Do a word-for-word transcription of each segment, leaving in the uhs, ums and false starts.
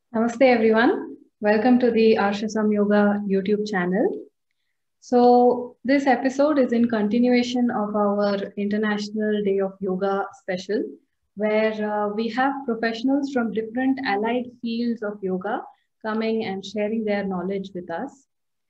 Namaste everyone. Welcome to the Arshasam Yoga YouTube channel. So this episode is in continuation of our International Day of Yoga special, where uh, we have professionals from different allied fields of yoga coming and sharing their knowledge with us.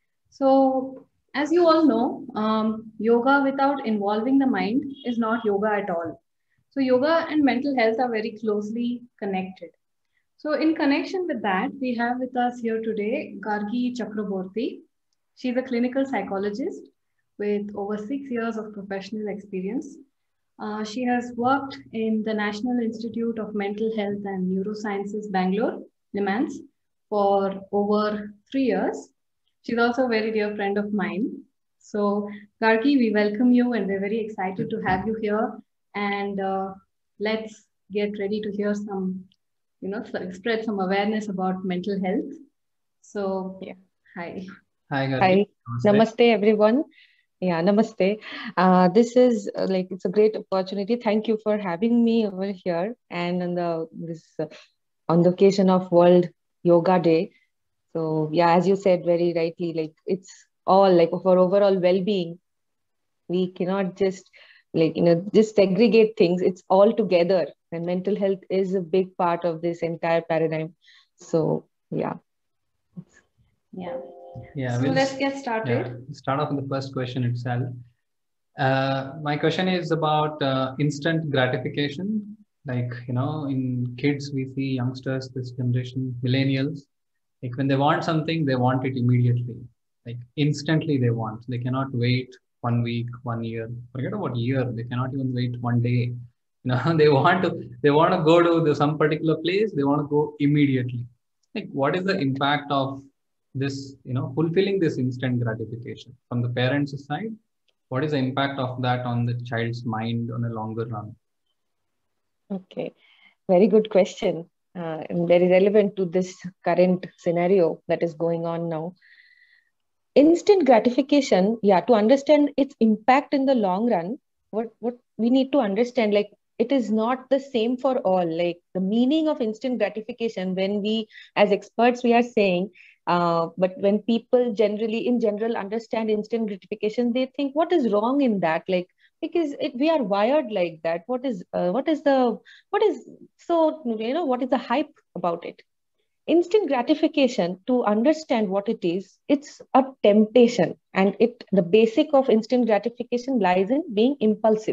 So as you all know, um, yoga without involving the mind is not yoga at all. So yoga and mental health are very closely connected. So, in connection with that, we have with us here today Gargi Chakraborty. She's a clinical psychologist with over six years of professional experience. Uh, she has worked in the National Institute of Mental Health and Neurosciences, Bangalore, NIMANS, for over three years. She's also a very dear friend of mine. So, Gargi, we welcome you and we're very excited to have you here. And uh, let's get ready to hear some you know, spread some awareness about mental health. So, Yeah. hi. Hi, Gargi. Hi. Namaste. Namaste, everyone. Yeah, namaste. Uh, this is uh, like it's a great opportunity. Thank you for having me over here and on the this uh, on the occasion of World Yoga Day. So yeah, as you said very rightly, like it's all like for overall well-being. We cannot just like you know just segregate things. It's all together, and mental health is a big part of this entire paradigm. So yeah. Yeah. Yeah, So we'll let's s- get started. yeah, start off with the first question itself. Uh, my question is about uh, instant gratification. Like, you know, in kids, we see youngsters, this generation, millennials, like when they want something, they want it immediately. Like instantly they want. They cannot wait one week, one year. Forget about year. They cannot even wait one day. You know, they want to they want to go to the, some particular place. They want to go immediately. Like, what is the impact of this? You know, fulfilling this instant gratification from the parents' side? What is the impact of that on the child's mind on a longer run? Okay. Very good question, uh, and very relevant to this current scenario that is going on now. Instant gratification, yeah, to understand its impact in the long run, what what we need to understand, like it is not the same for all. Like the meaning of instant gratification, when we as experts we are saying, uh, but when people generally in general understand instant gratification, they think what is wrong in that? Like because it, we are wired like that. What is uh, what is the what is so you know what is the hype about it? Instant gratification, to understand what it is, it's a temptation, and it the basic of instant gratification lies in being impulsive.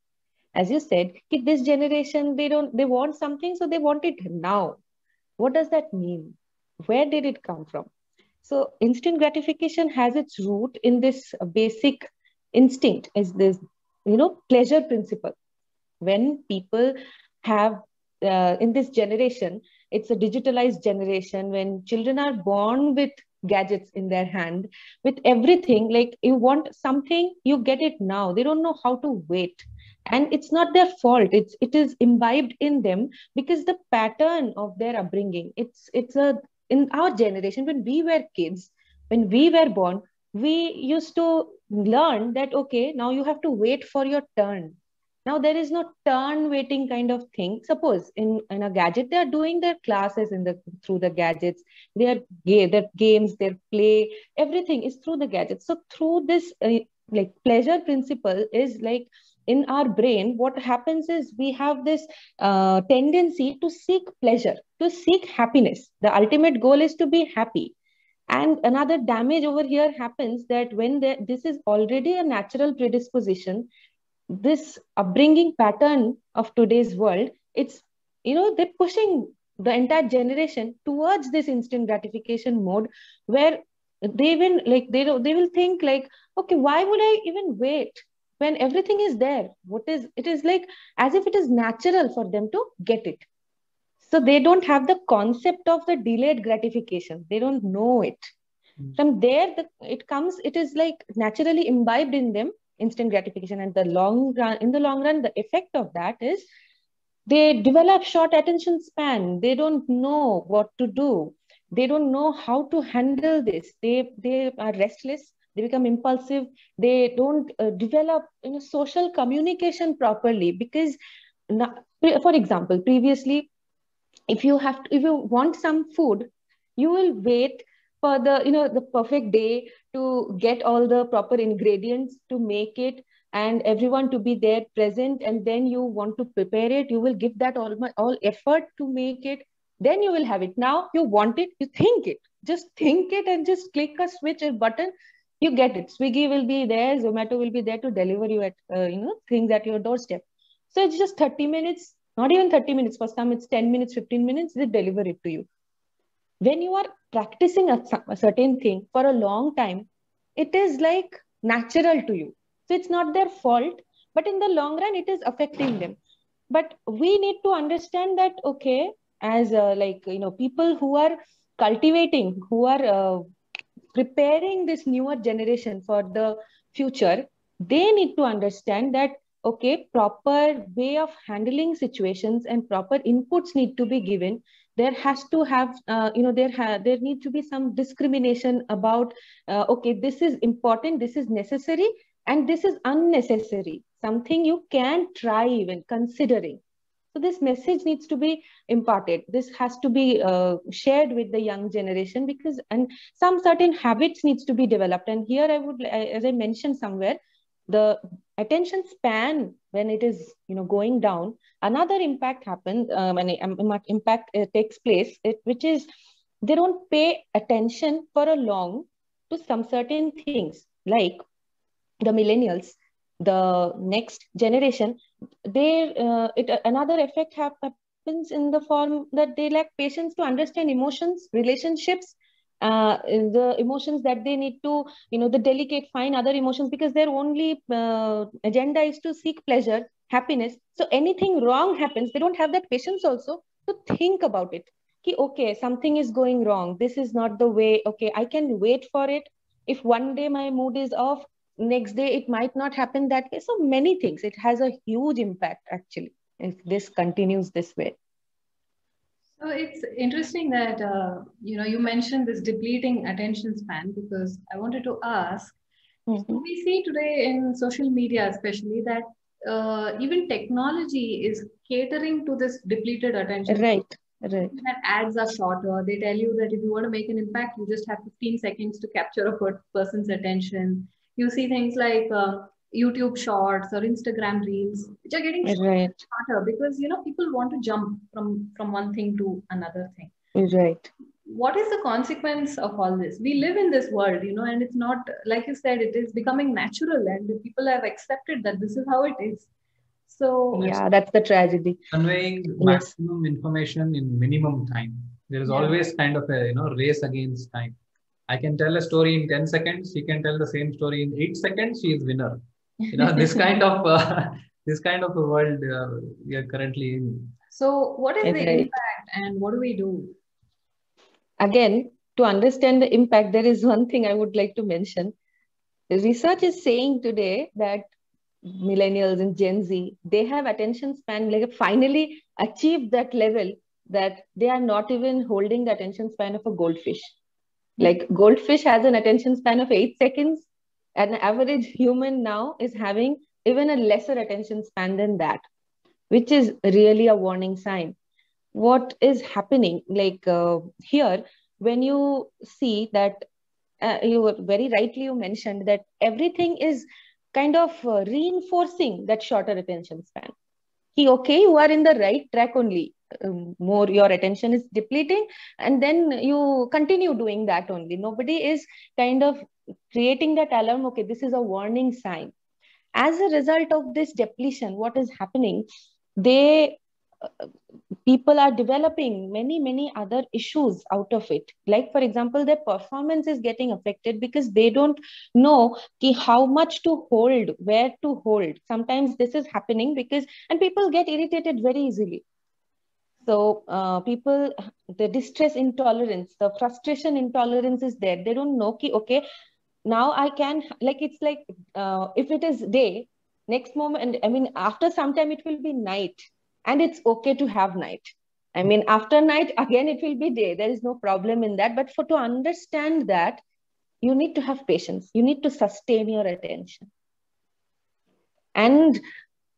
As you said, this generation, they don't they want something, so they want it now. What does that mean? Where did it come from? So instant gratification has its root in this basic instinct, is this you know pleasure principle. When people have uh, in this generation, it's a digitalized generation. When children are born with gadgets in their hand, with everything, like you want something, you get it now. They don't know how to wait, and it's not their fault. It's it is imbibed in them because the pattern of their upbringing. It's it's a in our generation, when we were kids, when we were born, we used to learn that okay, now you have to wait for your turn. Now there is no turn waiting kind of thing. Suppose in, in a gadget, they are doing their classes in the through the gadgets. Their ga- their games, their play, everything is through the gadgets. So through this uh, like pleasure principle is like in our brain, what happens is we have this uh, tendency to seek pleasure, to seek happiness. The ultimate goal is to be happy. And another damage over here happens that when there, this is already a natural predisposition, this upbringing pattern of today's world, it's you know they're pushing the entire generation towards this instant gratification mode, where they will like they don't- they will think like, okay, why would I even wait when everything is there? What is it is like as if it is natural for them to get it. So they don't have the concept of the delayed gratification. They don't know it. From there the, it comes, it is like naturally imbibed in them, instant gratification. And the long run in the long run, the effect of that is they develop short attention span. They don't know what to do. They don't know how to handle this. They they are restless. They become impulsive. They don't uh, develop you know social communication properly because, na- for example, previously If you have to, if you want some food, you will wait for the, you know, the perfect day to get all the proper ingredients to make it, and everyone to be there present, and then you want to prepare it. You will give that all my all effort to make it, then you will have it. Now you want it, you think it, just think it, and just click a switch or button, you get it. Swiggy will be there, Zomato will be there to deliver you at uh, you know, things at your doorstep. So it's just thirty minutes, not even thirty minutes. For some, it's ten minutes, fifteen minutes, they deliver it to you. When you are practicing a, a certain thing for a long time, it is like natural to you. So it's not their fault, but in the long run, it is affecting them. But we need to understand that, okay, as uh, like, you know, people who are cultivating, who are uh, preparing this newer generation for the future, they need to understand that, okay, proper way of handling situations and proper inputs need to be given. There has to have, uh, you know, there ha- there needs to be some discrimination about, uh, okay, this is important, this is necessary, and this is unnecessary. Something you can try even considering. So this message needs to be imparted. This has to be uh, shared with the young generation, because, and some certain habits needs to be developed. And here I would, as I mentioned somewhere, the attention span, when it is, you know, going down, another impact happens, um, and um, impact uh, takes place, it, which is they don't pay attention for a long to some certain things, like the millennials, the next generation. They uh, it another effect happens in the form that they lack patience to understand emotions, relationships, uh, the emotions that they need to, you know, the delicate fine other emotions, because their only uh, agenda is to seek pleasure, happiness. So anything wrong happens, they don't have that patience also to think about it. Ki, okay, something is going wrong, this is not the way, okay, I can wait for it. If one day my mood is off, next day it might not happen that way. So many things, it has a huge impact actually if this continues this way. So it's interesting that uh, you know, you mentioned this depleting attention span, because I wanted to ask. Mm-hmm. So we see today in social media, especially, that uh, even technology is catering to this depleted attention. Right, right. That ads are shorter. They tell you that if you want to make an impact, you just have fifteen seconds to capture a person's attention. You see things like uh, YouTube Shorts or Instagram Reels, which are getting right. shorter because, you know, people want to jump from from one thing to another thing. Right. What is the consequence of all this? We live in this world, you know, and it's not, like you said, it is becoming natural, and people have accepted that this is how it is. So yeah, that's the tragedy. Conveying Yes. maximum information in minimum time. There is Yeah. always kind of a, you know, race against time. I can tell a story in ten seconds. She can tell the same story in eight seconds. She is winner. You know, this kind of uh, this kind of a world uh, we are currently in. So what is the Right. impact, and what do we do? Again, to understand the impact, there is one thing I would like to mention. The research is saying today that millennials and Gen Z, they have attention span, like finally achieved that level that they are not even holding the attention span of a goldfish. Like goldfish has an attention span of eight seconds. An average human now is having even a lesser attention span than that, which is really a warning sign. What is happening, like uh, here, when you see that, uh, you were very rightly you mentioned that everything is kind of uh, reinforcing that shorter attention span. He, okay, you are in the right track only. Um, more your attention is depleting, and then you continue doing that only. Nobody is kind of creating that alarm. Okay, this is a warning sign. As a result of this depletion, what is happening? They uh, people are developing many many other issues out of it, like for example their performance is getting affected because they don't know ki how much to hold, where to hold. Sometimes this is happening because, and people get irritated very easily. So uh, people, the distress intolerance, the frustration intolerance is there. They don't know ki, okay, now I can, like it's like uh, if it is day, next moment, I mean after some time it will be night, and it's okay to have night. I mean after night again it will be day, there is no problem in that. But for to understand that, you need to have patience, you need to sustain your attention. And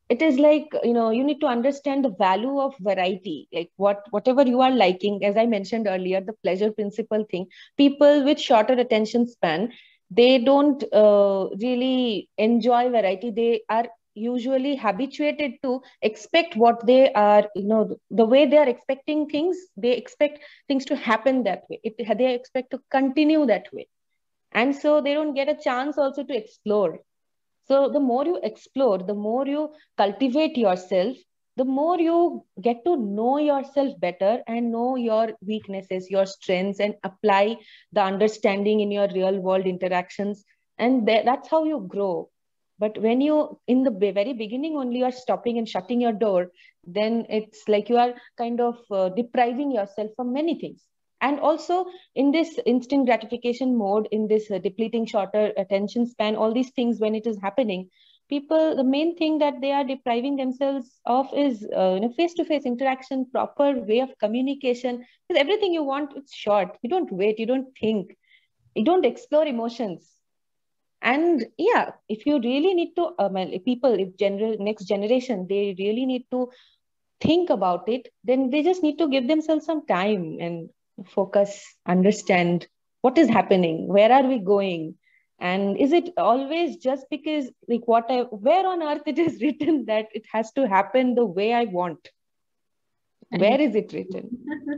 it is like, you know, you need to understand the value of variety, like what whatever you are liking. As I mentioned earlier, the pleasure principle thing, people with shorter attention span, they don't uh, really enjoy variety. They are usually habituated to expect what they are, you know, the way they are expecting things, they expect things to happen that way. It, they expect to continue that way. And so they don't get a chance also to explore. So the more you explore, the more you cultivate yourself, the more you get to know yourself better and know your weaknesses, your strengths, and apply the understanding in your real world interactions. And th- that's how you grow. But when you, in the very beginning only, are stopping and shutting your door, then it's like you are kind of uh, depriving yourself from many things. And also in this instant gratification mode, in this uh, depleting shorter attention span, all these things, when it is happening, people, the main thing that they are depriving themselves of is uh, you know, face-to-face interaction, proper way of communication. Because everything you want, it's short. You don't wait, you don't think, you don't explore emotions. And yeah, if you really need to, um, if people, if general next generation, they really need to think about it, then they just need to give themselves some time and focus, understand what is happening, where are we going, and is it always just because, like, what I, where on earth it is written that it has to happen the way I want? Where is it written?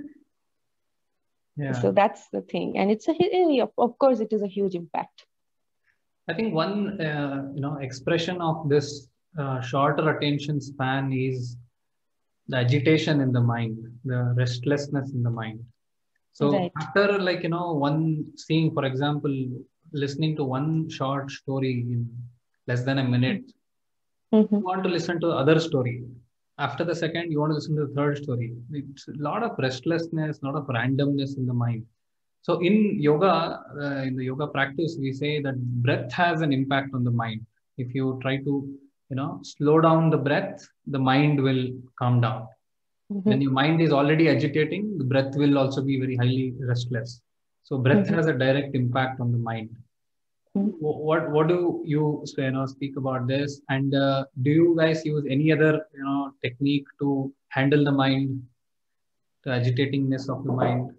Yeah. So that's the thing, and it's a, of course, it is a huge impact. I think one uh, you know expression of this uh, shorter attention span is the agitation in the mind, the restlessness in the mind. So right. After, like, you know, one seeing, for example, listening to one short story in less than a minute, mm-hmm. you want to listen to the other story. After the second, you want to listen to the third story. It's a lot of restlessness, a lot of randomness in the mind. So in yoga, uh, in the yoga practice, we say that breath has an impact on the mind. If you try to, you know, slow down the breath, the mind will calm down. Mm-hmm. When your mind is already agitating, the breath will also be very highly restless. So breath mm-hmm. has a direct impact on the mind. Mm-hmm. What what do you, you know, speak about this? And uh, do you guys use any other, you know, technique to handle the mind, the agitatingness of the mind?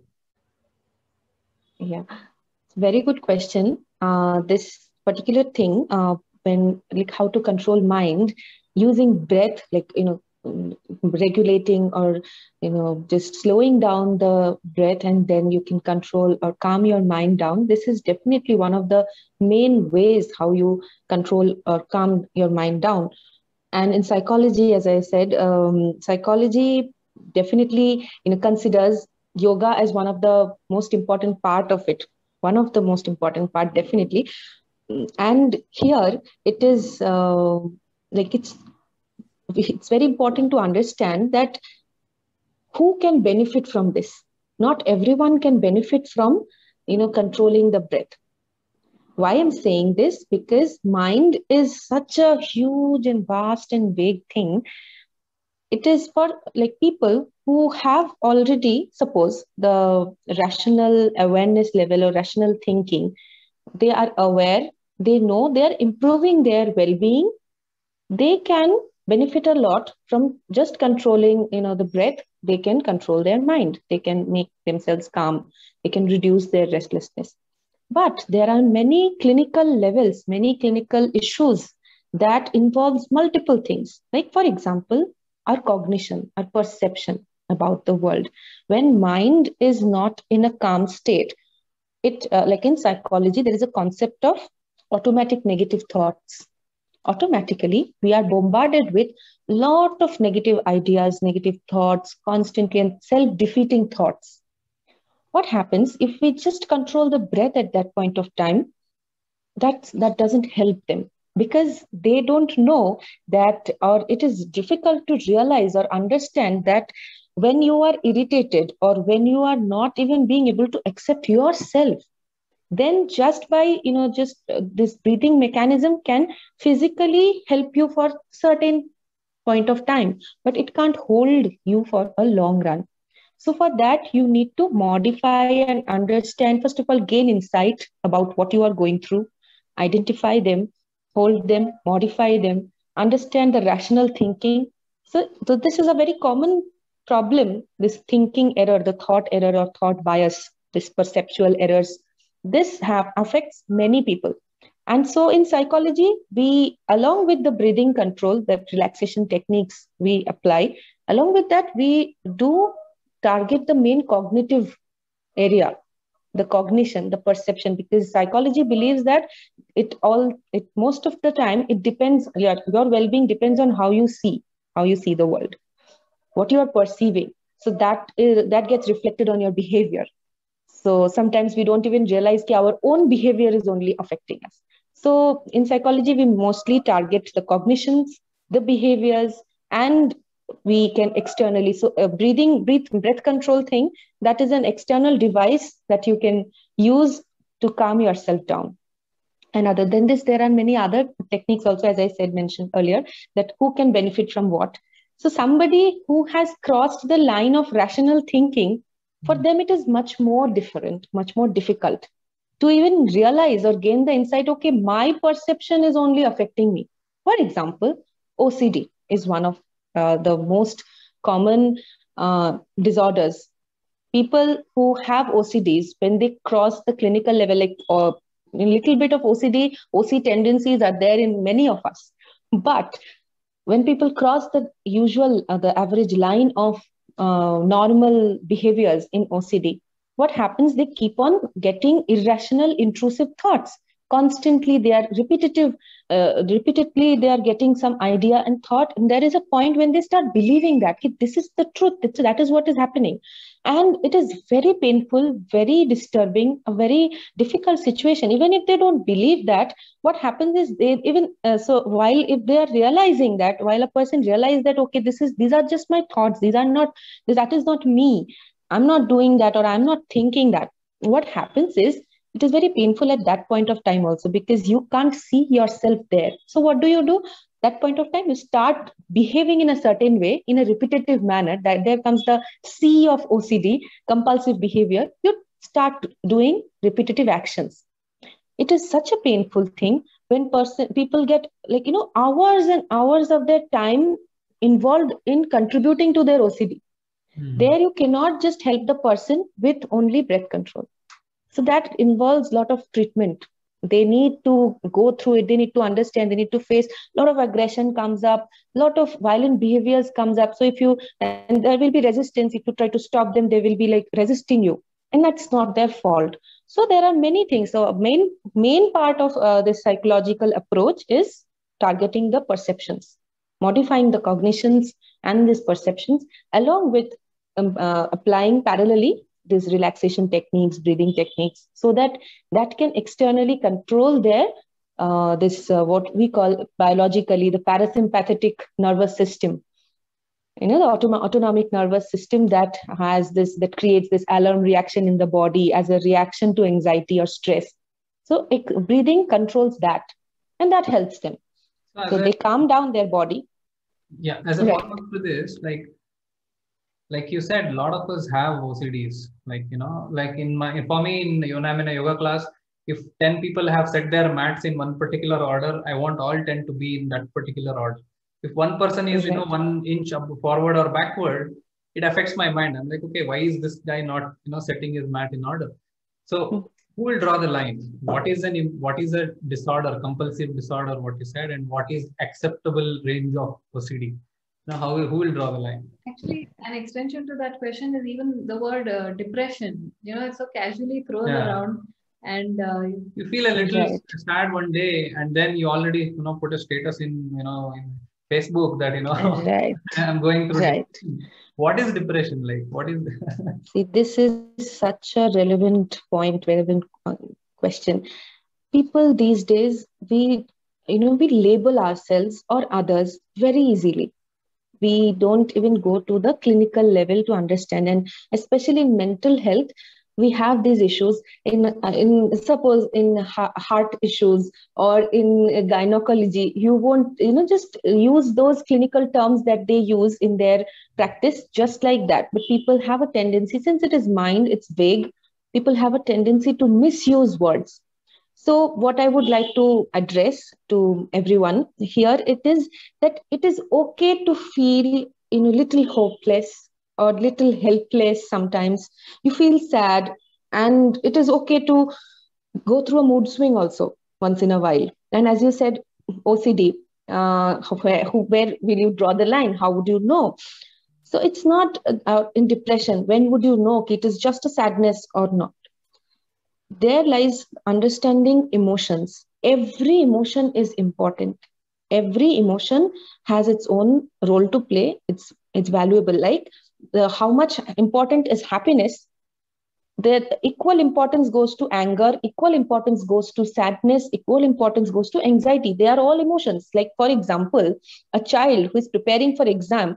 Yeah, very good question. Uh, this particular thing, uh, when, like, how to control mind using breath, like, you know, regulating or, you know, just slowing down the breath, and then you can control or calm your mind down. This is definitely one of the main ways how you control or calm your mind down. And in psychology, as I said, um, psychology definitely, you know, considers yoga as one of the most important part of it. One of the most important part, definitely. And here it is uh, like it's it's very important to understand that who can benefit from this. Not everyone can benefit from, you know, controlling the breath. Why I'm saying this? Because mind is such a huge and vast and big thing. It is for, like, people who have already, suppose, the rational awareness level or rational thinking. They are aware, they know they are improving their well-being. They can benefit a lot from just controlling, you know, the breath. They can control their mind. They can make themselves calm. They can reduce their restlessness. But there are many clinical levels, many clinical issues that involves multiple things. Like, for example, our cognition, our perception about the world. When mind is not in a calm state, it, uh, like in psychology, there is a concept of automatic negative thoughts. Automatically, we are bombarded with a lot of negative ideas, negative thoughts, constantly, and self-defeating thoughts. What happens if we just control the breath at that point of time? That, that doesn't help them, because they don't know that, or it is difficult to realize or understand that when you are irritated or when you are not even being able to accept yourself, then just by, you know, just uh, this breathing mechanism can physically help you for certain point of time, but it can't hold you for a long run. So for that, you need to modify and understand, first of all, gain insight about what you are going through, identify them, hold them, modify them, understand the rational thinking. So, so this is a very common problem, this thinking error, the thought error or thought bias, this perceptual errors. This have affects many people. And so in psychology, we, along with the breathing control, the relaxation techniques we apply, along with that, we do target the main cognitive area, the cognition, the perception, because psychology believes that it all, it most of the time, it depends, your, your well-being depends on how you see, how you see the world, what you are perceiving. So that is, that gets reflected on your behavior. So sometimes we don't even realize that our own behavior is only affecting us. So in psychology, we mostly target the cognitions, the behaviors, and we can externally, so a breathing, breath, breath control thing, that is an external device that you can use to calm yourself down. And other than this, there are many other techniques also, as I said, mentioned earlier, that who can benefit from what. So somebody who has crossed the line of rational thinking, for them, it is much more different, much more difficult to even realize or gain the insight, okay, my perception is only affecting me. For example, O C D is one of uh, the most common uh, disorders. People who have O C Ds, when they cross the clinical level, like uh, a little bit of O C D, O C tendencies are there in many of us. But when people cross the usual, uh, the average line of uh, normal behaviors in O C D, what happens? They keep on getting irrational, intrusive thoughts. Constantly, they are repetitive, uh, repeatedly, they are getting some idea and thought. And there is a point when they start believing that hey, this is the truth, that is what is happening. And it is very painful, very disturbing, a very difficult situation. Even if they don't believe that, what happens is they even, uh, so while if they are realizing that, while a person realizes that, okay, this is, these are just my thoughts, these are not, that is not me. I'm not doing that, or I'm not thinking that. What happens is, it is very painful at that point of time also, because you can't see yourself there. So what do you do? That point of time, you start behaving in a certain way, in a repetitive manner, that there comes the C of O C D, compulsive behavior. You start doing repetitive actions. It is such a painful thing when person, people get like, you know, hours and hours of their time involved in contributing to their O C D. Hmm. There you cannot just help the person with only breath control. So that involves a lot of treatment. They need to go through it. They need to understand. They need to face a lot of aggression comes up, a lot of violent behaviors comes up. So if you, and there will be resistance. If you try to stop them, they will be like resisting you. And that's not their fault. So there are many things. So main, main part of uh, this psychological approach is targeting the perceptions, modifying the cognitions and these perceptions, along with um, uh, applying parallelly these relaxation techniques, breathing techniques, so that that can externally control their uh, this uh, what we call biologically the parasympathetic nervous system. You know, the autom- autonomic nervous system that has this, that creates this alarm reaction in the body as a reaction to anxiety or stress. So it, breathing controls that, and that helps them. So, so they a, calm down their body. Yeah, as a right. follow-up to this, like. Like you said, a lot of us have O C Ds. Like, you know, like in my, for me, in, you know, I'm in a yoga class, if ten people have set their mats in one particular order, I want all ten to be in that particular order. If one person is, okay. you know, one inch up forward or backward, it affects my mind. I'm like, okay, why is this guy not, you know, setting his mat in order? So who will draw the line? What is an, what is a disorder, compulsive disorder, what you said, and what is acceptable range of O C D? Now, how, who will draw the line? Actually, an extension to that question is even the word uh, depression. You know, it's so casually thrown yeah. around, and uh, you feel a little right. sad one day, and then you already, you know, put a status in, you know, in Facebook that, you know, right. I'm going through. Right. Depression. What is depression like? What is? See, this is such a relevant point, relevant question. People these days, we, you know, we label ourselves or others very easily. We don't even go to the clinical level to understand. And especially in mental health, we have these issues in, uh, in suppose in ha- heart issues or in gynecology. You won't, you know, just use those clinical terms that they use in their practice just like that. But people have a tendency, since it is mind, it's vague, people have a tendency to misuse words. So what I would like to address to everyone here, it is that it is okay to feel you know little hopeless or little helpless sometimes. You feel sad, and it is okay to go through a mood swing also once in a while. And as you said, O C D, uh, where, where will you draw the line? How would you know? So it's not uh, in depression. When would you know it is just a sadness or not? There lies understanding emotions. Every emotion is important. Every emotion has its own role to play. It's it's valuable. Like the, how much important is happiness? The equal importance goes to anger. Equal importance goes to sadness. Equal importance goes to anxiety. They are all emotions. Like for example, a child who is preparing for exam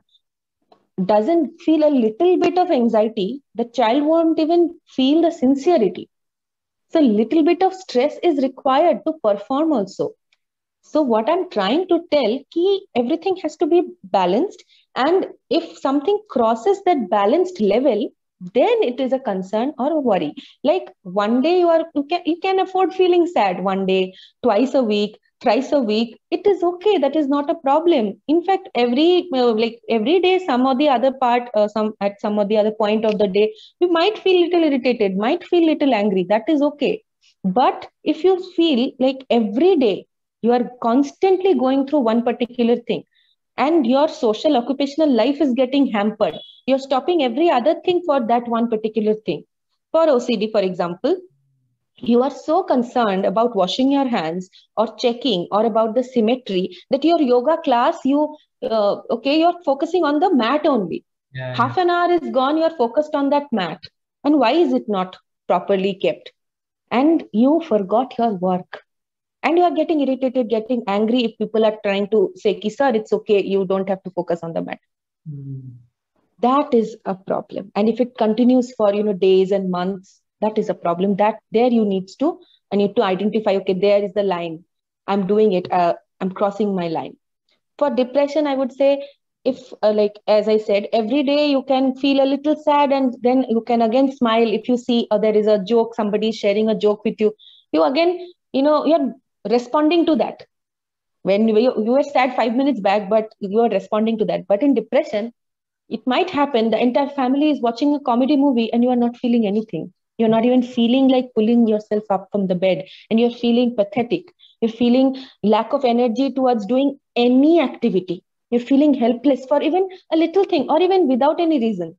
doesn't feel a little bit of anxiety, the child won't even feel the sincerity. So little bit of stress is required to perform also. So what I'm trying to tell, ki everything has to be balanced, and if something crosses that balanced level, then it is a concern or a worry. Like one day you are you can you can afford feeling sad one day, twice a week, thrice a week. It is okay. That is not a problem. In fact, every uh, like every day, some or the other part, uh, some at some or the other point of the day, you might feel little irritated, might feel little angry. That is okay. But if you feel like every day you are constantly going through one particular thing, and your social occupational life is getting hampered, you're stopping every other thing for that one particular thing. For O C D, for example, you are so concerned about washing your hands or checking or about the symmetry that your yoga class, you uh, okay, you're focusing on the mat only. Yeah, Half yeah. an hour is gone, you're focused on that mat. And why is it not properly kept? And you forgot your work. And you are getting irritated, getting angry if people are trying to say, Ki, sir, it's okay, you don't have to focus on the mat. Mm. That is a problem. And if it continues for you know days and months, that is a problem. That there you need to I need to identify, okay, there is the line. I'm doing it. Uh, I'm crossing my line. For depression, I would say, if uh, like as I said, every day you can feel a little sad, and then you can again smile if you see uh, there is a joke, somebody is sharing a joke with you. You again, you know, you're responding to that. When you, you were sad five minutes back, but you are responding to that. But in depression, it might happen the entire family is watching a comedy movie and you are not feeling anything. You're not even feeling like pulling yourself up from the bed, and you're feeling pathetic. You're feeling lack of energy towards doing any activity. You're feeling helpless for even a little thing or even without any reason.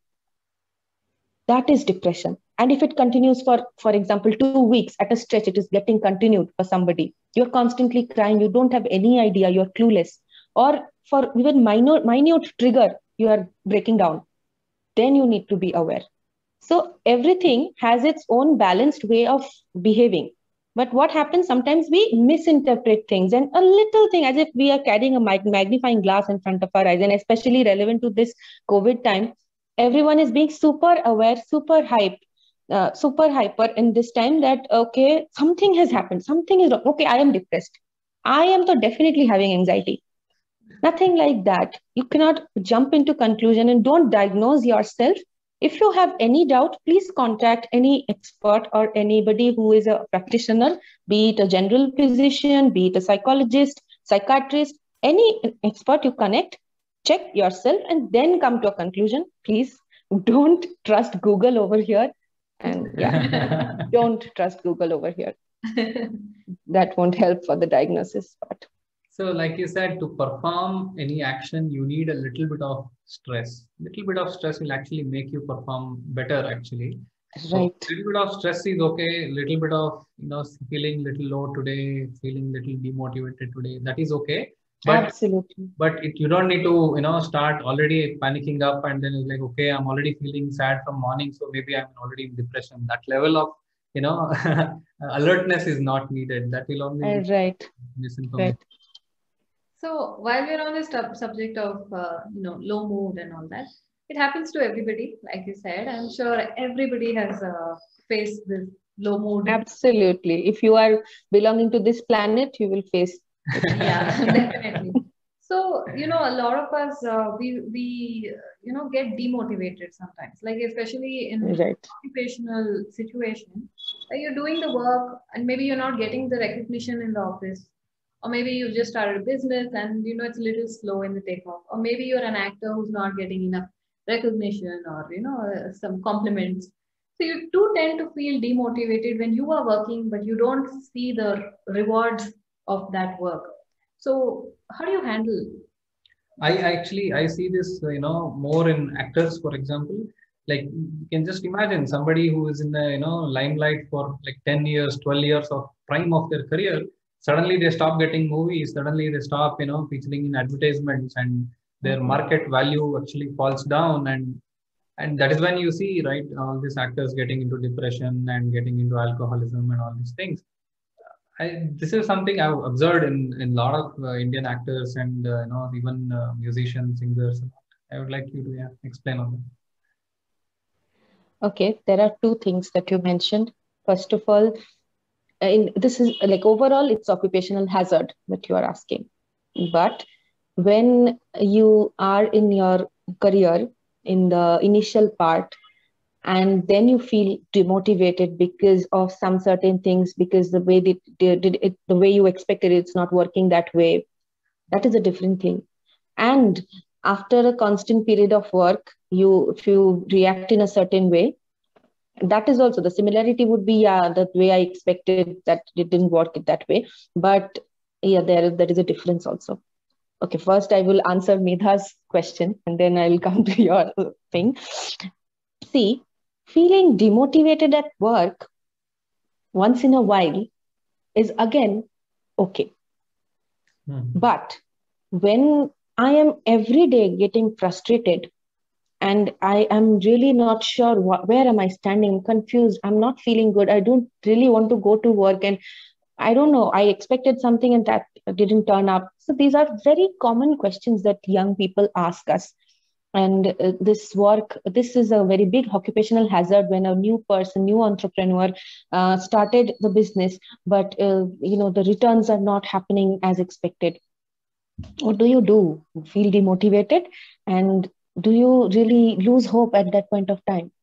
That is depression. And if it continues for, for example, two weeks at a stretch, it is getting continued for somebody. You're constantly crying. You don't have any idea. You're clueless. Or for even minor, minute trigger, you are breaking down. Then you need to be aware. So everything has its own balanced way of behaving. But what happens sometimes, we misinterpret things, and a little thing, as if we are carrying a magnifying glass in front of our eyes, and especially relevant to this COVID time, everyone is being super aware, super hype, uh, super hyper in this time that, okay, something has happened, something is wrong. Okay, I am depressed. I am so definitely having anxiety. Nothing like that. You cannot jump into conclusion, and don't diagnose yourself. If you have any doubt, please contact any expert or anybody who is a practitioner, be it a general physician, be it a psychologist, psychiatrist, any expert you connect, check yourself and then come to a conclusion. Please don't trust Google over here. And yeah, don't trust Google over here. That won't help for the diagnosis part. So, like you said, to perform any action, you need a little bit of stress. Little bit of stress will actually make you perform better, actually. Right. So, little bit of stress is okay. Little bit of, you know, feeling little low today, feeling little demotivated today. That is okay. But, Absolutely. But it, you don't need to, you know, start already panicking up and then it's like, okay, I'm already feeling sad from morning, so maybe I'm already in depression. That level of, you know, alertness is not needed. That will only uh, right. misinformation. Right. So while we're on this subject of uh, you know low mood and all that, it happens to everybody, like you said. I'm sure everybody has uh, faced this low mood. Absolutely. If you are belonging to this planet, you will face it. Yeah, definitely. So So, you know, a lot of us, uh, we, we, you know, get demotivated sometimes, like especially in Right. occupational situation, like you're doing the work and maybe you're not getting the recognition in the office, or maybe you just started a business and, you know, it's a little slow in the takeoff, or maybe you're an actor who's not getting enough recognition or, you know, uh, some compliments. So you do tend to feel demotivated when you are working, but you don't see the rewards of that work. So how do you handle? I actually I see this uh, you know more in actors, for example. Like you can just imagine somebody who is in the you know limelight for like ten years, twelve years of prime of their career. Suddenly they stop getting movies. Suddenly they stop you know featuring in advertisements, and their Mhm. market value actually falls down. And and that is when you see, right, all these actors getting into depression and getting into alcoholism and all these things. I, this is something I've observed in in a lot of uh, Indian actors and uh, you know even uh, musicians, singers. I would like you to yeah, explain on that. Okay, there are two things that you mentioned. First of all, in this is like overall, it's occupational hazard that you are asking. But when you are in your career in the initial part, and then you feel demotivated because of some certain things, because the way they, they did it, the way you expected it's not working that way, that is a different thing. And after a constant period of work, you if you react in a certain way, that is also the similarity would be, yeah, the way I expected that it didn't work that way. But yeah, there, there is a difference also. Okay, first I will answer Medha's question and then I will come to your thing. See, feeling demotivated at work once in a while is again okay. Hmm. But when I am every day getting frustrated and I am really not sure what, where am I standing, confused, I'm not feeling good, I don't really want to go to work, and I don't know, I expected something and that didn't turn up. So these are very common questions that young people ask us. And uh, this work, this is a very big occupational hazard when a new person, new entrepreneur uh, started the business, but uh, you know the returns are not happening as expected. What do you do? Feel demotivated? And do you really lose hope at that point of time?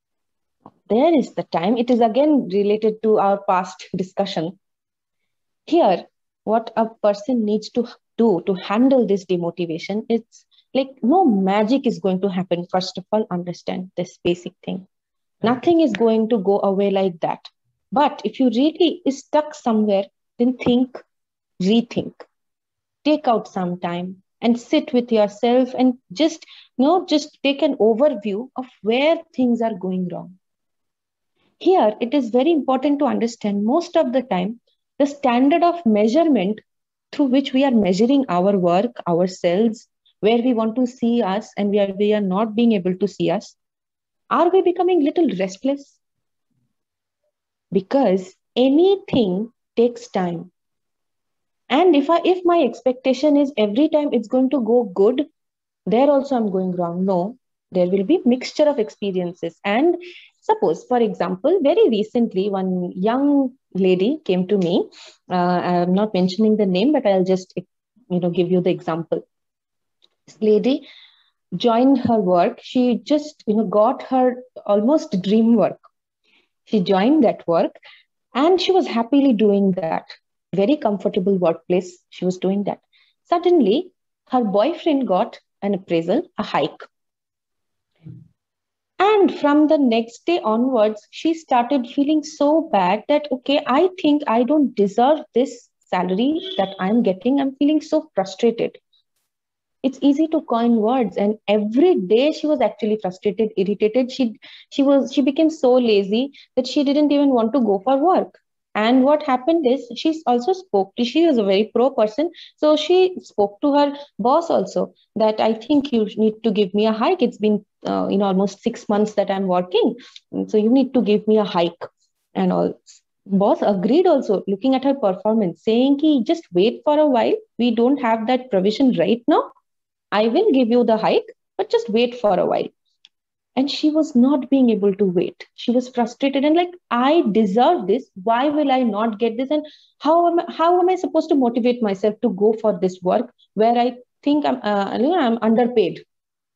There is the time. It is again related to our past discussion. Here, what a person needs to do to handle this demotivation, it's like no magic is going to happen. First of all, understand this basic thing. Nothing is going to go away like that. But if you really is stuck somewhere, then think, rethink, take out some time and sit with yourself and just you know just take an overview of where things are going wrong. Here it is very important to understand most of the time the standard of measurement through which we are measuring our work, ourselves, where we want to see us and where we are not being able to see us, are we becoming little restless? Because anything takes time. And if I if my expectation is every time it's going to go good, there also I'm going wrong. No, there will be mixture of experiences. And suppose, for example, very recently, one young lady came to me. Uh, I'm not mentioning the name, but I'll just you know give you the example. This lady joined her work. She just you know got her almost dream work. She joined that work and she was happily doing that. Very comfortable workplace. She was doing that. Suddenly, her boyfriend got an appraisal, a hike. And from the next day onwards, she started feeling so bad that, okay, I think I don't deserve this salary that I'm getting. I'm feeling so frustrated. It's easy to coin words. And every day she was actually frustrated, irritated. She, she, was, she became so lazy that she didn't even want to go for work. And what happened is she also spoke to, she was a very pro person. So she spoke to her boss also that I think you need to give me a hike. It's been uh, you know, almost six months that I'm working. So you need to give me a hike and all. Boss agreed also, looking at her performance, saying, ki, just wait for a while. We don't have that provision right now. I will give you the hike, but just wait for a while. And she was not being able to wait. She was frustrated and like, I deserve this. Why will I not get this? And how am I, how am I supposed to motivate myself to go for this work where I think I'm, uh, you know, I'm underpaid.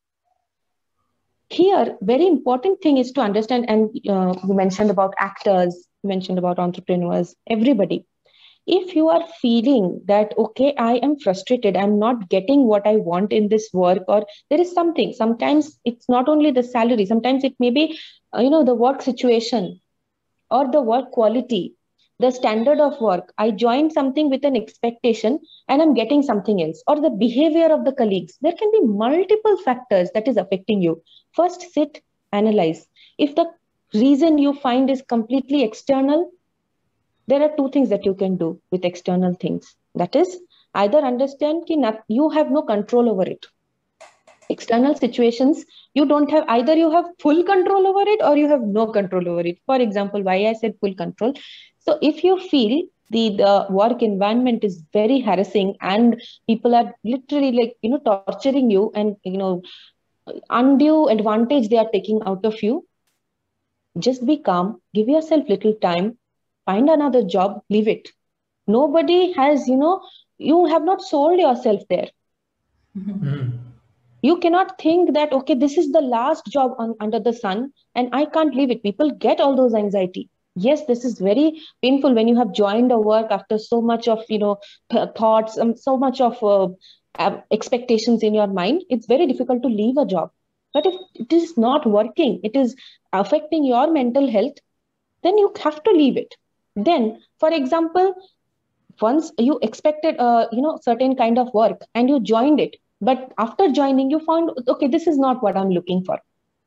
Here, very important thing is to understand, and uh, you mentioned about actors, you mentioned about entrepreneurs, everybody. If you are feeling that, okay, I am frustrated, I'm not getting what I want in this work, or there is something, sometimes it's not only the salary, sometimes it may be, uh, you know, the work situation or the work quality, the standard of work. I joined something with an expectation and I'm getting something else, or the behavior of the colleagues. There can be multiple factors that is affecting you. First, sit, analyze. If the reason you find is completely external, there are two things that you can do with external things. That is, either understand that you have no control over it. External situations, you don't have, either you have full control over it or you have no control over it. For example, why I said full control. So if you feel the, the work environment is very harassing and people are literally like, you know, torturing you, and, you know, undue advantage they are taking out of you, just be calm, give yourself little time, find another job, leave it. Nobody has, you know, you have not sold yourself there. Mm-hmm. You cannot think that, okay, this is the last job on, under the sun and I can't leave it. People get all those anxiety. Yes, this is very painful when you have joined a work after so much of, you know, th- thoughts, um, so much of uh, uh, expectations in your mind. It's very difficult to leave a job. But if it is not working, it is affecting your mental health, then you have to leave it. Then, for example, once you expected a, you know, certain kind of work and you joined it, but after joining you found, okay, this is not what I'm looking for.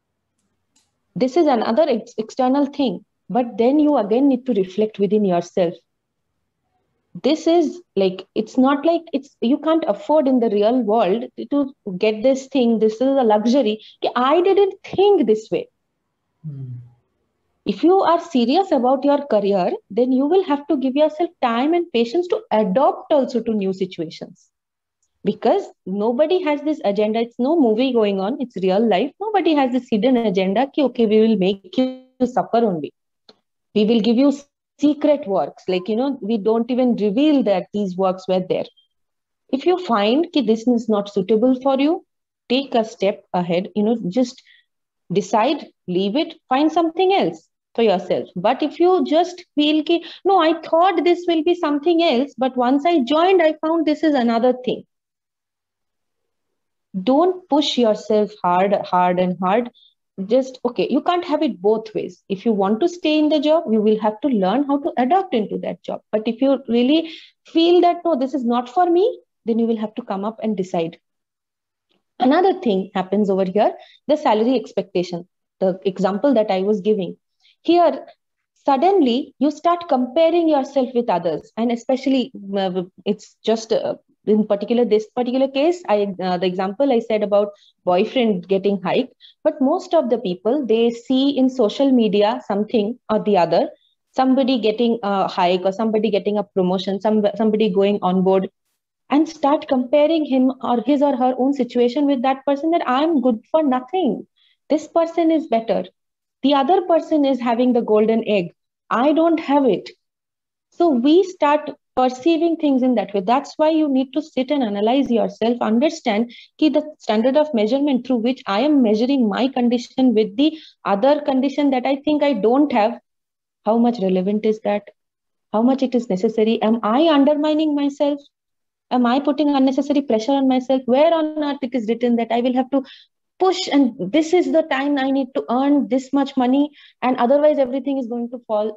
This is another ex- external thing. But then you again need to reflect within yourself. This is like, it's not like it's, you can't afford in the real world to get this thing. This is a luxury. I didn't think this way. Hmm. If you are serious about your career, then you will have to give yourself time and patience to adopt also to new situations. Because nobody has this agenda. It's no movie going on. It's real life. Nobody has this hidden agenda. Ki, okay, we will make you suffer only. We will give you secret works. Like, you know, we don't even reveal that these works were there. If you find that this is not suitable for you, take a step ahead, you know, just decide, leave it, find something else for yourself. But if you just feel ki, no, I thought this will be something else, but once I joined, I found this is another thing. Don't push yourself hard, hard and hard. Just, okay, you can't have it both ways. If you want to stay in the job, you will have to learn how to adapt into that job. But if you really feel that, no, this is not for me, then you will have to come up and decide. Another thing happens over here, the salary expectation, the example that I was giving. Here, suddenly you start comparing yourself with others, and especially uh, it's just uh, in particular this particular case, I uh, the example I said about boyfriend getting hiked, but most of the people, they see in social media something or the other, somebody getting a hike or somebody getting a promotion, some somebody going on board, and start comparing him or his or her own situation with that person, that I'm good for nothing. This person is better. The other person is having the golden egg. I don't have it. So we start perceiving things in that way. That's why you need to sit and analyze yourself, understand ki the standard of measurement through which I am measuring my condition with the other condition that I think I don't have, how much relevant is that? How much it is necessary? Am I undermining myself? Am I putting unnecessary pressure on myself? Where on earth it is written that I will have to push and this is the time I need to earn this much money and otherwise everything is going to fall?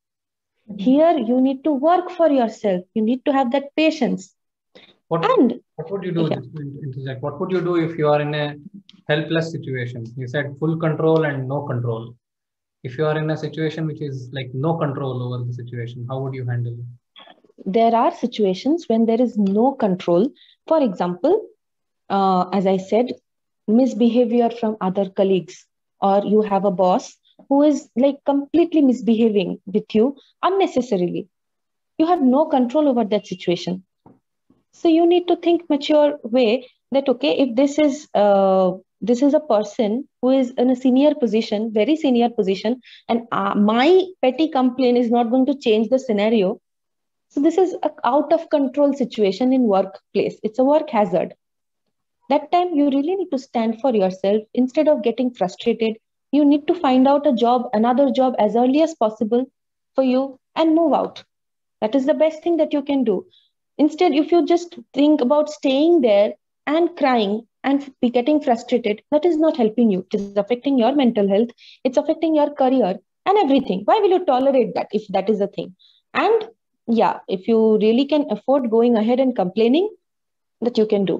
Here you need to work for yourself. You need to have that patience. What, and what would you do? Yeah. Just what would you do if you are in a helpless situation? You said full control and no control. If you are in a situation which is like no control over the situation, how would you handle it? There are situations when there is no control. For example, uh, as I said, misbehavior from other colleagues, or you have a boss who is like completely misbehaving with you unnecessarily. You have no control over that situation. So you need to think mature way that, okay, if this is uh, this is a person who is in a senior position, very senior position, and uh, my petty complaint is not going to change the scenario. So this is an out of control situation in workplace. It's a work hazard. That time you really need to stand for yourself. Instead of getting frustrated, you need to find out a job, another job as early as possible for you and move out. That is the best thing that you can do. Instead, if you just think about staying there and crying and be getting frustrated, that is not helping you. It is affecting your mental health. It's affecting your career and everything. Why will you tolerate that if that is the thing? And yeah, if you really can afford going ahead and complaining, that you can do.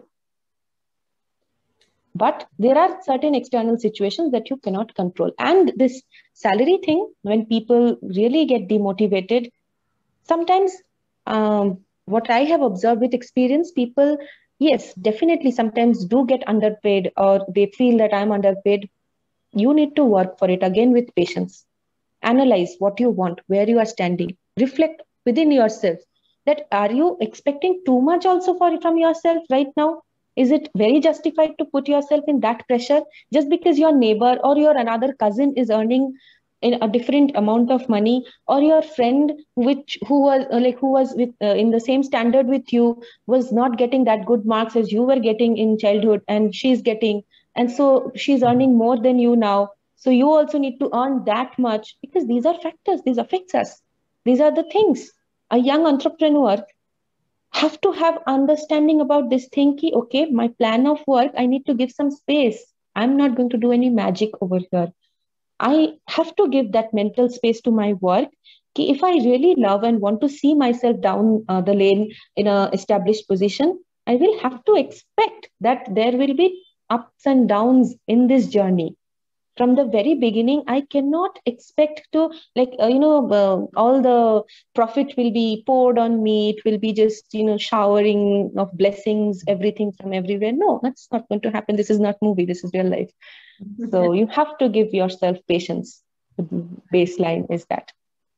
But there are certain external situations that you cannot control. And this salary thing, when people really get demotivated, sometimes um, what I have observed with experience, people, yes, definitely sometimes do get underpaid, or they feel that I'm underpaid. You need to work for it again with patience. Analyze what you want, where you are standing. Reflect within yourself that are you expecting too much also for from yourself right now? Is it very justified to put yourself in that pressure just because your neighbor or your another cousin is earning in a different amount of money, or your friend which who was uh, like who was with uh, in the same standard with you was not getting that good marks as you were getting in childhood, and she's getting, and so she's earning more than you now, so you also need to earn that much, because these are factors, these affects us. These are the things a young entrepreneur have to have understanding about this thing. Ki, okay, my plan of work, I need to give some space. I'm not going to do any magic over here. I have to give that mental space to my work. Ki if I really love and want to see myself down uh, the lane in a established position, I will have to expect that there will be ups and downs in this journey. From the very beginning, I cannot expect to, like uh, you know uh, all the profit will be poured on me, it will be just, you know showering of blessings, everything from everywhere. No, that's not going to happen. This is not movie, this is real life. So you have to give yourself patience. The baseline is that.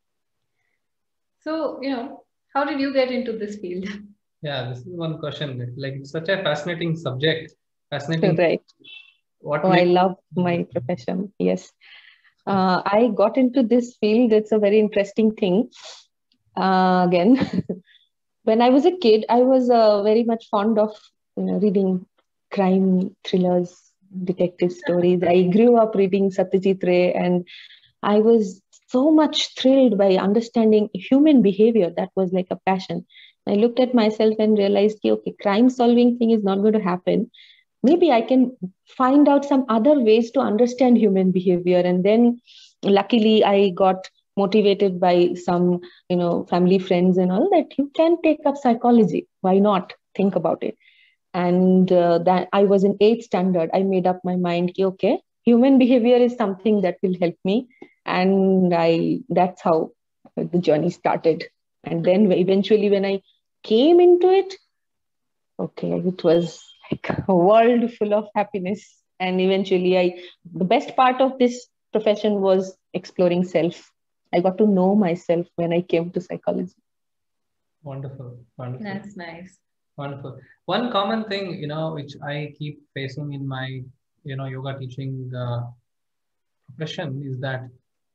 So, you know, how did you get into this field? Yeah, this is one question. Like, it's such a fascinating subject. Fascinating. Right. What oh, I love my profession. Yes. Uh, I got into this field. It's a very interesting thing. Uh, again, when I was a kid, I was uh, very much fond of, you know, reading crime thrillers, detective stories. I grew up reading Satyajit Ray, and I was so much thrilled by understanding human behavior. That was like a passion. I looked at myself and realized, okay, crime solving thing is not going to happen. Maybe I can find out some other ways to understand human behavior. And then luckily I got motivated by some, you know, family friends and all, that you can take up psychology. Why not? Think about it. And uh, that I was in eighth standard, I made up my mind, okay, human behavior is something that will help me. And I, that's how the journey started. And then eventually when I came into it, okay, it was like a world full of happiness. And eventually I, the best part of this profession was exploring self. I got to know myself when I came to psychology. Wonderful. Wonderful. That's nice. Wonderful. One common thing, you know, which I keep facing in my, you know, yoga teaching uh, profession is that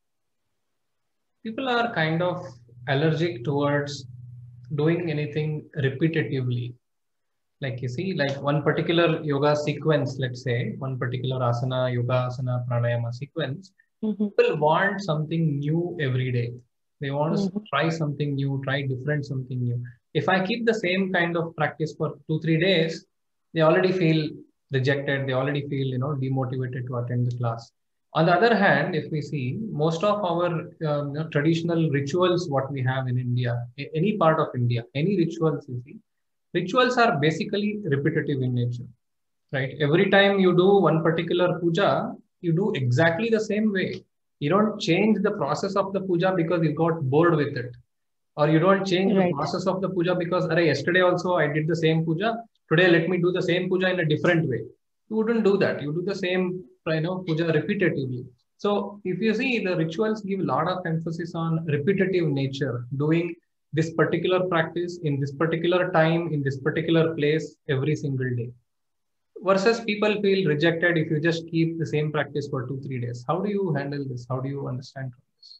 people are kind of allergic towards doing anything repetitively. Like you see, like one particular yoga sequence, let's say, one particular asana, yoga asana, pranayama sequence, mm-hmm. people want something new every day. They want mm-hmm. to try something new, try different something new. If I keep the same kind of practice for two, three days, they already feel rejected. They already feel, you know, demotivated to attend the class. On the other hand, if we see most of our um, you know, traditional rituals, what we have in India, any part of India, any rituals you see, rituals are basically repetitive in nature, right? Every time you do one particular puja, you do exactly the same way. You don't change the process of the puja because you got bored with it. Or you don't change right. the process of the puja because, Array, yesterday also I did the same puja. Today, let me do the same puja in a different way. You wouldn't do that. You do the same, you know, puja repetitively. So if you see, the rituals give a lot of emphasis on repetitive nature, doing this particular practice in this particular time, in this particular place, every single day. Versus people feel rejected if you just keep the same practice for two, three days. How do you handle this? How do you understand this?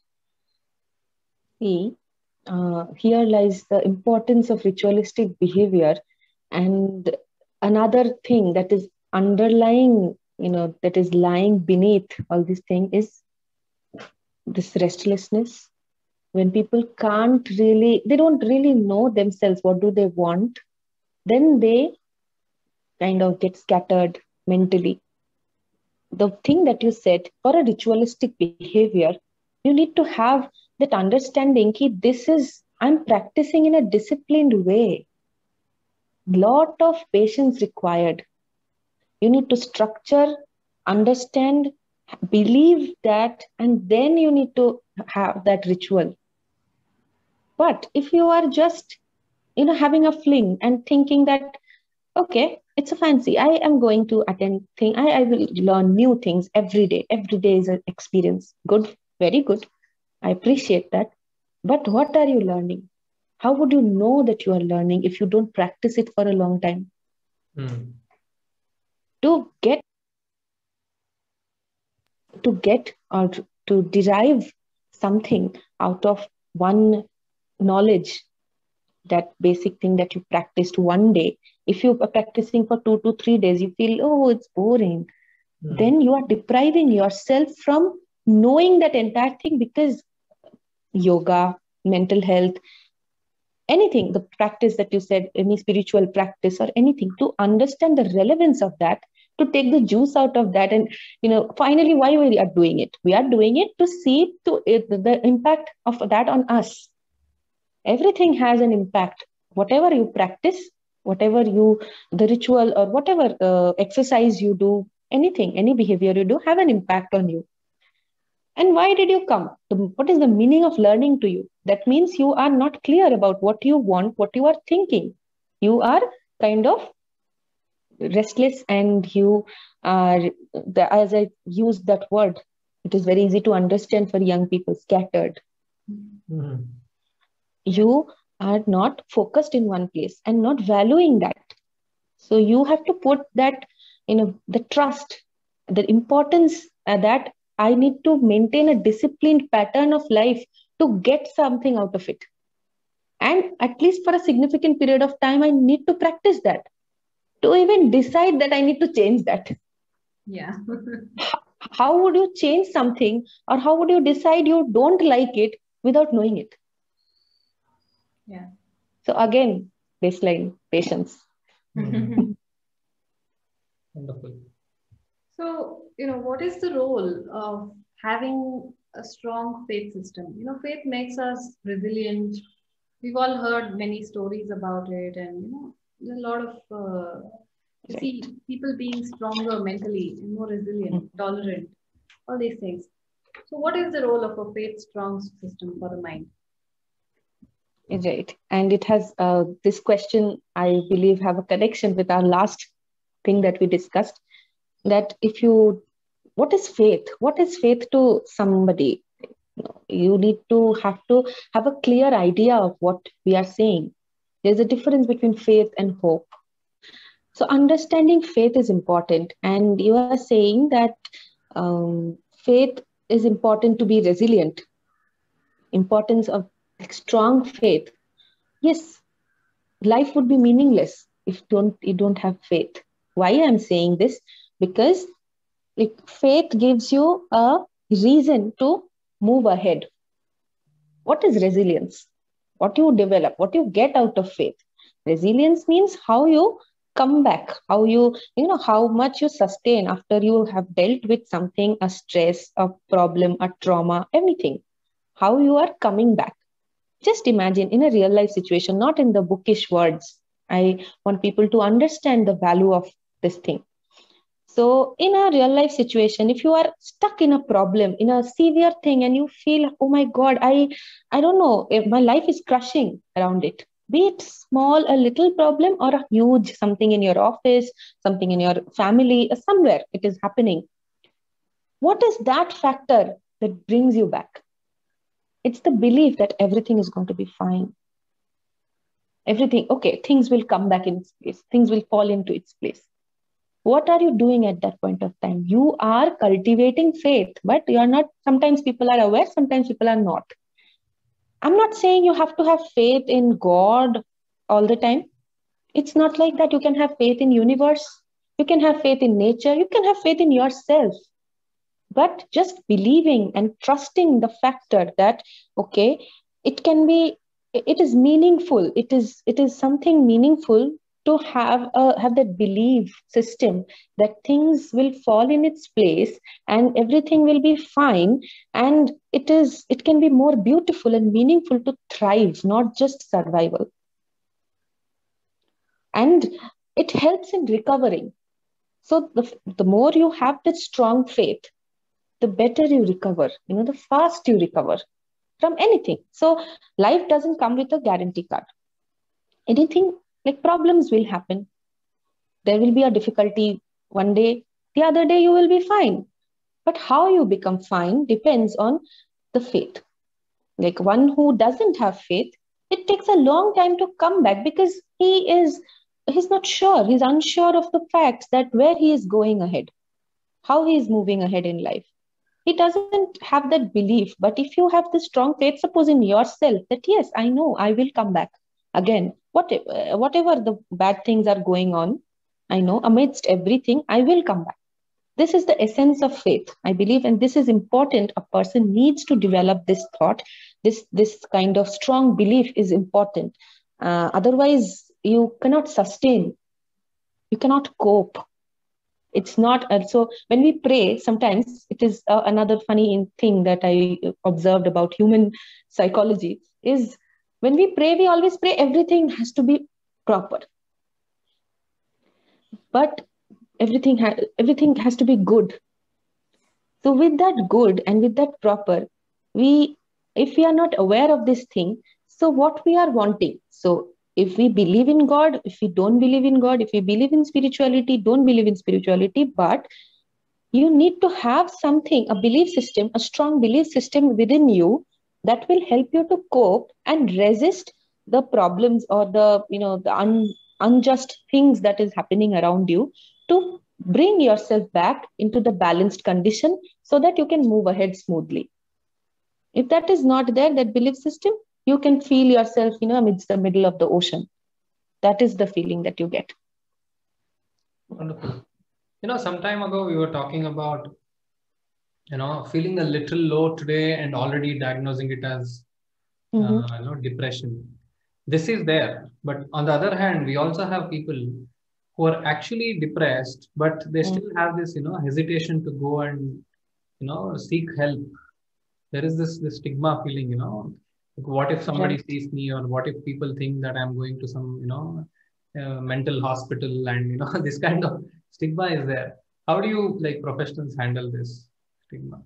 See, uh, here lies the importance of ritualistic behavior. And another thing that is underlying, you know, that is lying beneath all this thing is this restlessness. When people can't really, they don't really know themselves, what do they want, then they kind of get scattered mentally. The thing that you said, for a ritualistic behavior, you need to have that understanding that this is, I'm practicing in a disciplined way. Lot of patience required. You need to structure, understand, believe that, and then you need to have that ritual. But if you are just, you know, having a fling and thinking that, okay, it's a fancy, I am going to attend thing, I, I will learn new things every day. Every day is an experience. Good, very good. I appreciate that. But what are you learning? How would you know that you are learning if you don't practice it for a long time? Mm. To get, to get or to derive something out of one knowledge, that basic thing that you practiced one day, if you are practicing for two to three days, you feel, oh, it's boring. Mm. Then you are depriving yourself from knowing that entire thing, because yoga, mental health, anything, the practice that you said, any spiritual practice or anything, to understand the relevance of that, to take the juice out of that. And, you know, finally, why we are doing it? We are doing it to see to it, the impact of that on us. Everything has an impact. Whatever you practice, whatever you, the ritual or whatever uh, exercise you do, anything, any behavior you do, have an impact on you. And why did you come? What is the meaning of learning to you? That means you are not clear about what you want, what you are thinking. You are kind of restless, and you are, as I use that word, it is very easy to understand for young people, scattered. Mm-hmm. You are not focused in one place and not valuing that. So you have to put that, you know, the trust, the importance uh, that I need to maintain a disciplined pattern of life to get something out of it. And at least for a significant period of time, I need to practice that, to even decide that I need to change that. Yeah. how, how would you change something, or how would you decide you don't like it without knowing it? Yeah. So again, baseline, patience. Mm-hmm. Wonderful. So, you know, what is the role of having a strong faith system? You know, faith makes us resilient. We've all heard many stories about it, and, you know, there's a lot of, uh, you right. see people being stronger mentally and more resilient, mm-hmm. tolerant, all these things. So what is the role of a faith strong system for the mind? Right. And it has, uh, this question, I believe, have a connection with our last thing that we discussed. That if you, what is faith? What is faith to somebody? You need to have to have a clear idea of what we are saying. There's a difference between faith and hope. So understanding faith is important. And you are saying that um, faith is important to be resilient. Importance of strong faith. Yes, life would be meaningless if don't you don't have faith. Why I'm saying this? Because like, faith gives you a reason to move ahead. What is resilience? What you develop, what you get out of faith. Resilience means how you come back, how you, you know, how much you sustain after you have dealt with something, a stress, a problem, a trauma, anything. How you are coming back. Just imagine in a real life situation, not in the bookish words. I want people to understand the value of this thing. So in a real life situation, if you are stuck in a problem, in a severe thing, and you feel, oh my God, I, I don't know, if my life is crushing around it, be it small, a little problem, or a huge, something in your office, something in your family, somewhere it is happening. What is that factor that brings you back? It's the belief that everything is going to be fine. Everything, okay, things will come back in its place. Things will fall into its place. What are you doing at that point of time? You are cultivating faith, but you are not, sometimes people are aware, sometimes people are not. I'm not saying you have to have faith in God all the time. It's not like that. You can have faith in universe, you can have faith in nature, you can have faith in yourself. But just believing and trusting the factor that, okay, it can be, it is meaningful. It is, it is something meaningful to have a, have that belief system that things will fall in its place and everything will be fine. And it is, it can be more beautiful and meaningful to thrive, not just survival. And it helps in recovering. So the, the more you have that strong faith, the better you recover, you know, the fast you recover from anything. So life doesn't come with a guarantee card. Anything, like problems will happen. There will be a difficulty one day, the other day you will be fine. But how you become fine depends on the faith. Like one who doesn't have faith, it takes a long time to come back because he is, he's not sure, he's unsure of the facts that where he is going ahead, how he is moving ahead in life. He doesn't have that belief. But if you have the strong faith, suppose in yourself, that yes, I know I will come back again. Whatever, whatever the bad things are going on, I know amidst everything, I will come back. This is the essence of faith, I believe, and this is important. A person needs to develop this thought. This, this kind of strong belief is important. Uh, otherwise, you cannot sustain. You cannot cope. It's not, uh, so when we pray, sometimes it is uh, another funny thing that I observed about human psychology is when we pray, we always pray everything has to be proper. But everything, ha- everything has to be good. So with that good and with that proper, we, if we are not aware of this thing, so what we are wanting. So if we believe in God, if we don't believe in God, if we believe in spirituality, don't believe in spirituality, but you need to have something, a belief system, a strong belief system within you that will help you to cope and resist the problems or the, you know, the un, unjust things that is happening around you, to bring yourself back into the balanced condition so that you can move ahead smoothly. If that is not there, that belief system, you can feel yourself, you know, amidst the middle of the ocean. That is the feeling that you get. Wonderful. You know, some time ago, we were talking about, you know, feeling a little low today and already diagnosing it as, mm-hmm. uh, you know, depression. This is there. But on the other hand, we also have people who are actually depressed, but they still mm-hmm. have this, you know, hesitation to go and, you know, seek help. There is this, this stigma feeling, you know, like what if somebody right. sees me, or what if people think that I'm going to some, you know, uh, mental hospital, and, you know, this kind of stigma is there. How do you, like, professionals handle this stigma?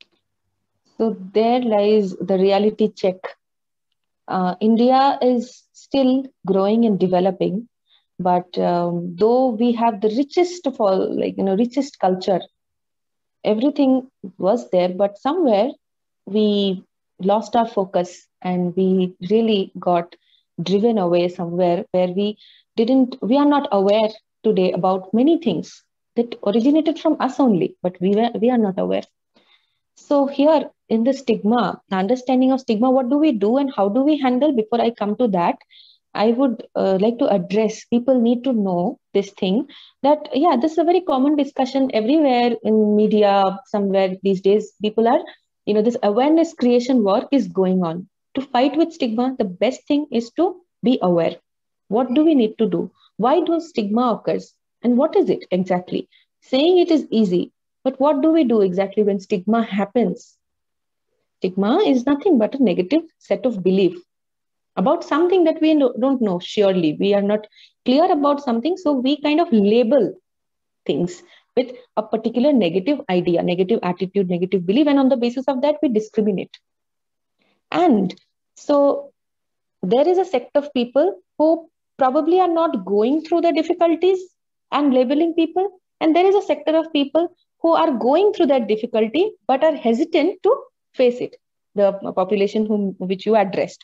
So there lies the reality check. Uh, India is still growing and developing, but um, though we have the richest of all, like, you know, richest culture, everything was there, but somewhere we lost our focus and we really got driven away somewhere where we didn't, we are not aware today about many things that originated from us only, but we were, we are not aware. So here in the stigma, the understanding of stigma, what do we do and how do we handle? Before I come to that, I would uh, like to address, people need to know this thing that, yeah, this is a very common discussion everywhere in media, somewhere these days, people are, you know, this awareness creation work is going on. To fight with stigma, the best thing is to be aware. What do we need to do? Why does stigma occurs? And what is it exactly? Saying it is easy, but what do we do exactly when stigma happens? Stigma is nothing but a negative set of belief about something that we don't know surely. We are not clear about something, so we kind of label things with a particular negative idea, negative attitude, negative belief, and on the basis of that, we discriminate. And so there is a sect of people who probably are not going through the difficulties and labeling people, and there is a sector of people who are going through that difficulty but are hesitant to face it, the population whom, which you addressed.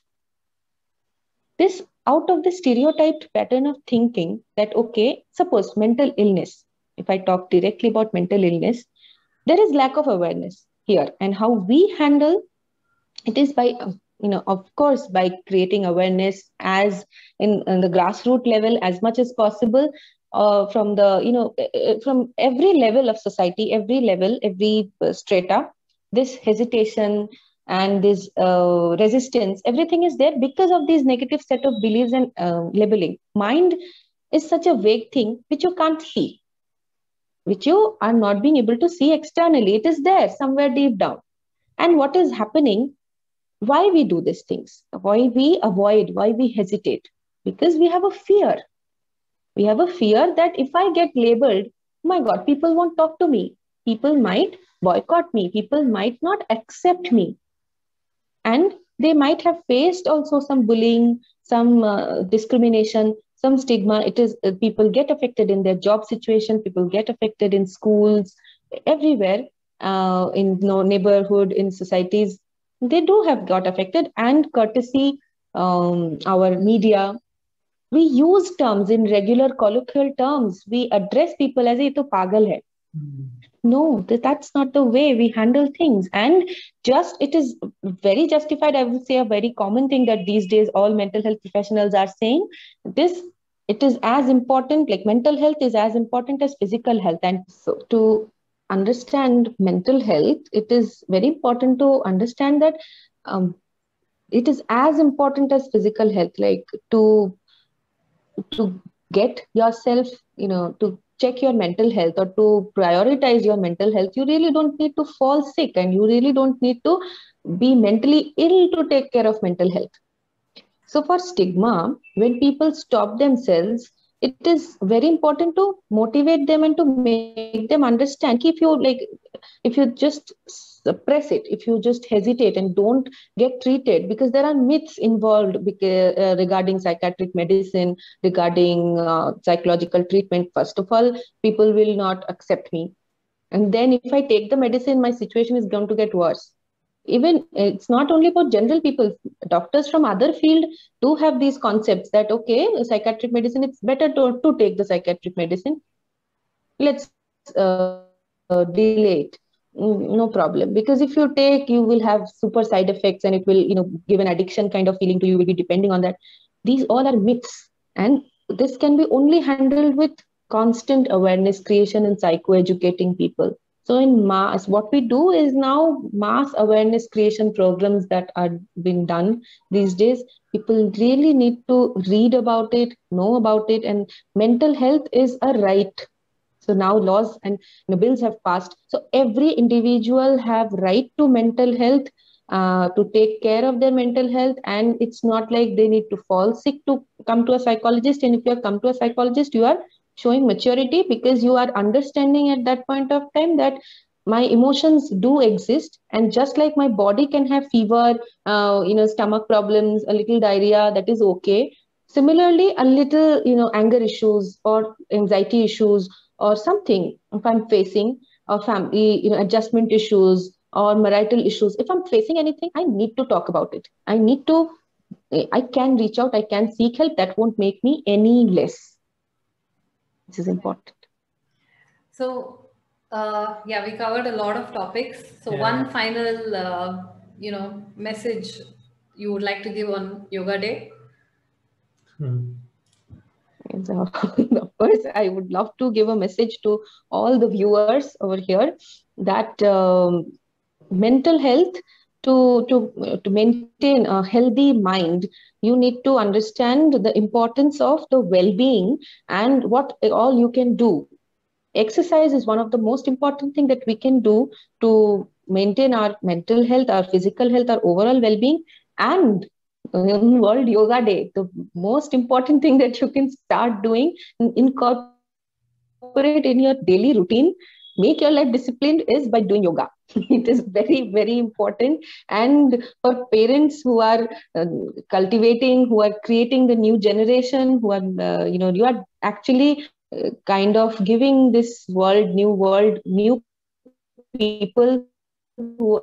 This out of the stereotyped pattern of thinking that, okay, suppose mental illness, if I talk directly about mental illness, there is lack of awareness here, and how we handle it is by you know, of course, by creating awareness as in, in the grassroots level as much as possible, uh, from the, you know, from every level of society, every level, every strata, this hesitation and this uh, resistance, everything is there because of these negative set of beliefs and uh, labeling. Mind is such a vague thing which you can't see, which you are not being able to see externally. It is there somewhere deep down. And what is happening, why we do these things, why we avoid, why we hesitate, because we have a fear. We have a fear that if I get labeled, oh my God, people won't talk to me. People might boycott me. People might not accept me. And they might have faced also some bullying, some uh, discrimination, some stigma. It is uh, people get affected in their job situation. People get affected in schools, everywhere, uh, in you know, neighborhood, in societies. They do have got affected. And courtesy, um, our media, we use terms in regular colloquial terms. We address people as ye to pagal hai. Mm. No, that's not the way we handle things. And just, it is very justified. I would say a very common thing that these days all mental health professionals are saying this. It is as important, like mental health is as important as physical health. And so to understand mental health, it is very important to understand that um, it is as important as physical health, like to to get yourself, you know, to check your mental health or to prioritize your mental health, you really don't need to fall sick, and you really don't need to be mentally ill to take care of mental health. So for stigma, when people stop themselves, it is very important to motivate them and to make them understand if you like, if you just suppress it, if you just hesitate and don't get treated, because there are myths involved because, uh, regarding psychiatric medicine, regarding uh, psychological treatment. First of all, people will not accept me. And then if I take the medicine, my situation is going to get worse. Even it's not only for general people, doctors from other field do have these concepts that, okay, psychiatric medicine, it's better to, to take the psychiatric medicine. Let's uh, delay it. No problem. Because if you take, you will have super side effects and it will, you know, give an addiction kind of feeling to you. You will be depending on that. These all are myths. And this can be only handled with constant awareness creation and psycho-educating people. So in mass, what we do is now mass awareness creation programs that are being done these days. People really need to read about it, know about it, and mental health is a right. So now laws and you know, bills have passed. So every individual have right to mental health, uh, to take care of their mental health. And it's not like they need to fall sick to come to a psychologist. And if you have come to a psychologist, you are showing maturity because you are understanding at that point of time that my emotions do exist. And just like my body can have fever, uh, you know, stomach problems, a little diarrhea, that is okay. Similarly, a little, you know, anger issues or anxiety issues or something, if I'm facing a family, you know, adjustment issues or marital issues, if I'm facing anything, I need to talk about it. I need to, I can reach out, I can seek help. That won't make me any less. This is important. So, uh, yeah, we covered a lot of topics. So yeah. One final, uh, you know, message you would like to give on Yoga Day? Hmm. So, of course, I would love to give a message to all the viewers over here that um, mental health, to, to, to maintain a healthy mind, you need to understand the importance of the well-being and what all you can do. Exercise is one of the most important thing that we can do to maintain our mental health, our physical health, our overall well-being. And in World Yoga Day, the most important thing that you can start doing, incorporate in your daily routine, make your life disciplined, is by doing yoga. It is very, very important. And for parents who are uh, cultivating, who are creating the new generation, who are, uh, you know, you are actually uh, kind of giving this world, new world, new people who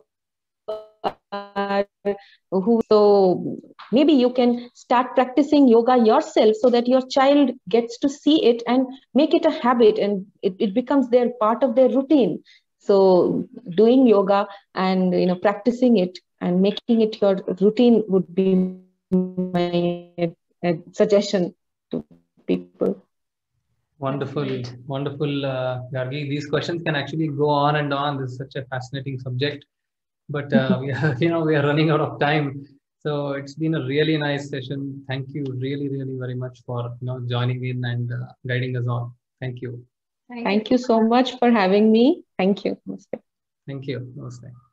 are, who, so maybe you can start practicing yoga yourself so that your child gets to see it and make it a habit, and it, it becomes their part of their routine. So doing yoga and, you know, practicing it and making it your routine would be my uh, suggestion to people. Wonderful, wonderful, uh, Gargi. These questions can actually go on and on. This is such a fascinating subject, but uh, we are, you know, we are running out of time. So it's been a really nice session. Thank you, really, really very much for you know joining in and uh, guiding us on. Thank you. Thank, Thank you so much for having me. Thank you. Namaste. Thank you. Namaste.